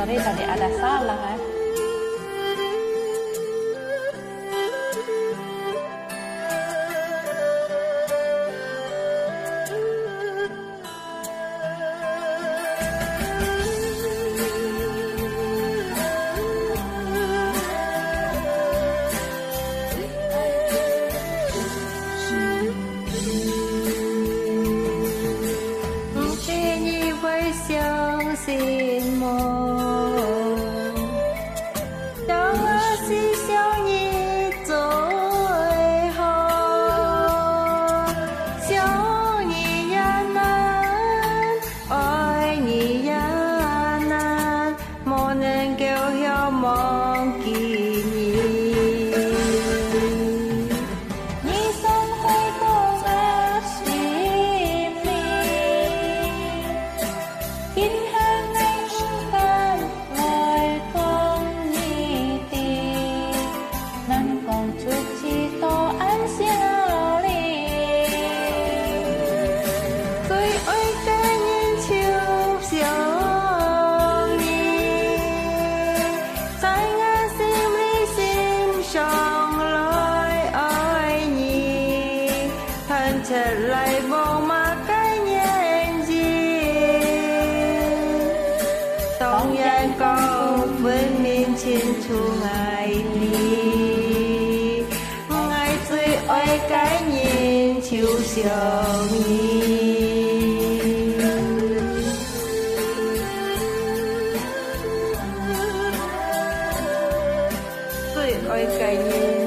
sorry tadi ada salah ya. Xin mong trong si xiao nhị rồi ho xiao nhị ya nan oi nhị ya nan mong nên kêu hiếu mong kỳ trở lại vô mà cái nhân duyên tổng nhân câu với miền trên chu ngày đi ngày dưới ôi cái nhìn chiều sương nhìn dưới ôi cái nhìn